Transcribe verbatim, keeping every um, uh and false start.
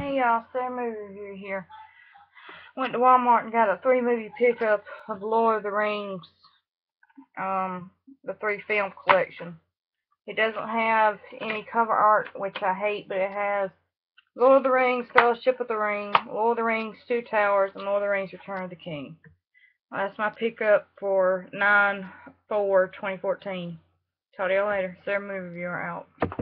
Hey y'all, Sarah Movie Review here. Went to Walmart and got a three movie pickup of Lord of the Rings, um, the three film collection. It doesn't have any cover art, which I hate, but it has Lord of the Rings, Fellowship of the Ring, Lord of the Rings, Two Towers, and Lord of the Rings, Return of the King. Well, that's my pickup for nine four twenty fourteen. Talk to y'all later. Sarah Movie Reviewer out.